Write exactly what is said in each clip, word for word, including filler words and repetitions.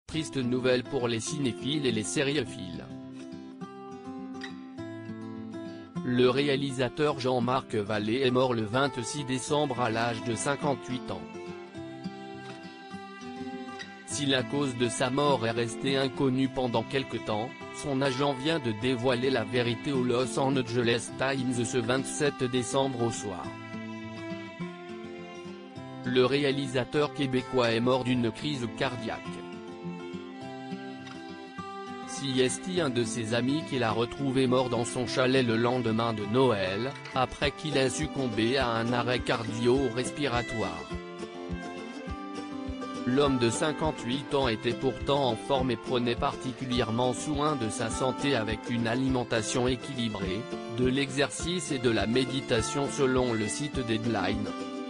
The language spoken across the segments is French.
Triste nouvelle pour les cinéphiles et les sériephiles. Le réalisateur Jean-Marc Vallée est mort le vingt-six décembre à l'âge de cinquante-huit ans. Si la cause de sa mort est restée inconnue pendant quelque temps, son agent vient de dévoiler la vérité au Los Angeles Times ce vingt-sept décembre au soir. Le réalisateur québécois est mort d'une crise cardiaque. C S T, un de ses amis qu'il a retrouvé mort dans son chalet le lendemain de Noël, après qu'il ait succombé à un arrêt cardio-respiratoire. L'homme de cinquante-huit ans était pourtant en forme et prenait particulièrement soin de sa santé avec une alimentation équilibrée, de l'exercice et de la méditation selon le site Deadline.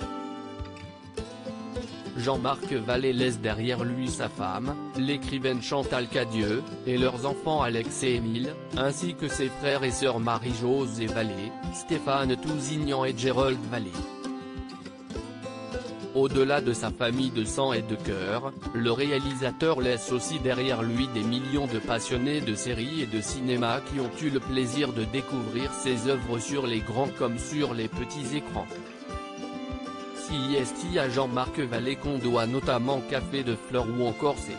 Jean-Marc Vallée laisse derrière lui sa femme, l'écrivaine Chantal Cadieux, et leurs enfants Alex et Émile, ainsi que ses frères et sœurs Marie-Josée Vallée, Stéphane Tousignan et Gérold Vallée. Au-delà de sa famille de sang et de cœur, le réalisateur laisse aussi derrière lui des millions de passionnés de séries et de cinéma qui ont eu le plaisir de découvrir ses œuvres sur les grands comme sur les petits écrans. C S T à Jean-Marc Vallée qu'on doit notamment Café de Fleurs ou encore C.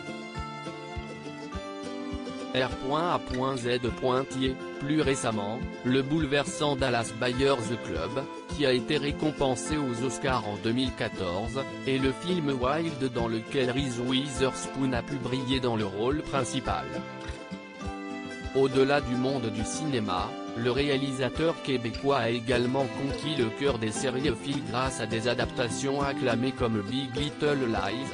R A Z. Plus récemment, le bouleversant Dallas Buyers Club, qui a été récompensé aux Oscars en deux mille quatorze, et le film Wild dans lequel Reese Witherspoon a pu briller dans le rôle principal. Au-delà du monde du cinéma, le réalisateur québécois a également conquis le cœur des sériephiles grâce à des adaptations acclamées comme Big Little Lies.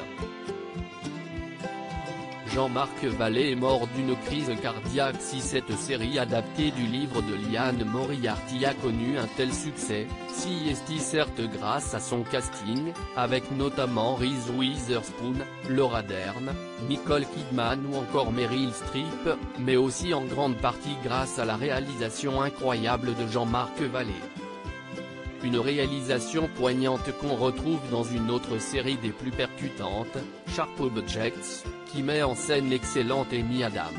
Jean-Marc Vallée est mort d'une crise cardiaque. Si cette série adaptée du livre de Liane Moriarty a connu un tel succès, C S T certes grâce à son casting, avec notamment Reese Witherspoon, Laura Dern, Nicole Kidman ou encore Meryl Streep, mais aussi en grande partie grâce à la réalisation incroyable de Jean-Marc Vallée. Une réalisation poignante qu'on retrouve dans une autre série des plus percutantes, Sharp Objects, qui met en scène l'excellente Amy Adams.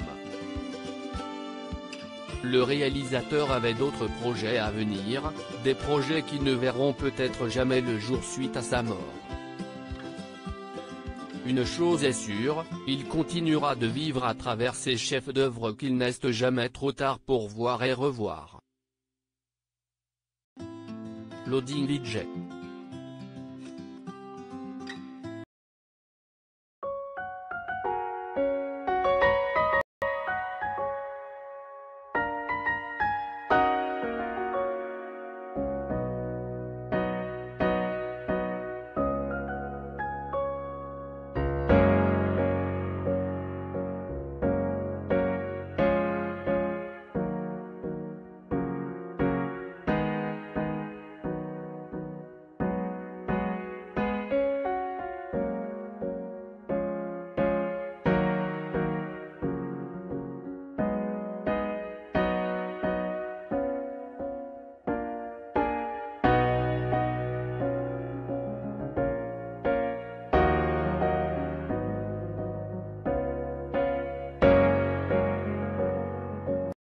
Le réalisateur avait d'autres projets à venir, des projets qui ne verront peut-être jamais le jour suite à sa mort. Une chose est sûre, il continuera de vivre à travers ses chefs-d'œuvre qu'il n'est jamais trop tard pour voir et revoir. Loading V J.